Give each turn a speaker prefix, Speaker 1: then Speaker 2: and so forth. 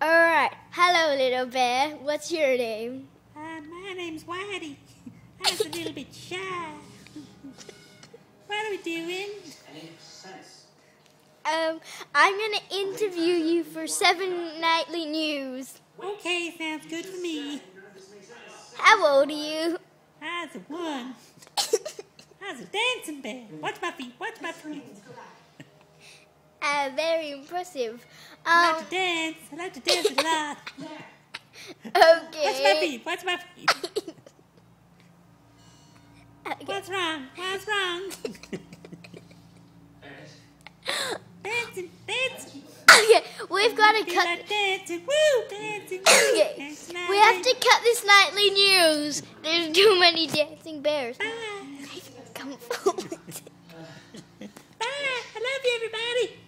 Speaker 1: Alright, hello little bear. What's your name?
Speaker 2: My name's Whitey. I was a little bit shy. What are we doing?
Speaker 1: I'm gonna interview you for 7 Nightly News.
Speaker 2: Okay, sounds good for me.
Speaker 1: How old are you?
Speaker 2: I was a one. I was a dancing bear. Watch my feet, watch my feet.
Speaker 1: Very impressive.
Speaker 2: I like to dance. I like to dance a lot.
Speaker 1: Okay.
Speaker 2: Watch my feet, watch my feet.
Speaker 1: Okay.
Speaker 2: What's wrong? What's wrong? Dancing, dancing.
Speaker 1: Okay, we've got to
Speaker 2: Feel
Speaker 1: cut.
Speaker 2: like dancing, woo, dancing, woo.
Speaker 1: Okay,
Speaker 2: Dancing
Speaker 1: we
Speaker 2: all
Speaker 1: have
Speaker 2: day.
Speaker 1: to cut this Nightly News. There's too many dancing bears.
Speaker 2: Bye.
Speaker 1: Come forward.
Speaker 2: Bye. I love you, everybody.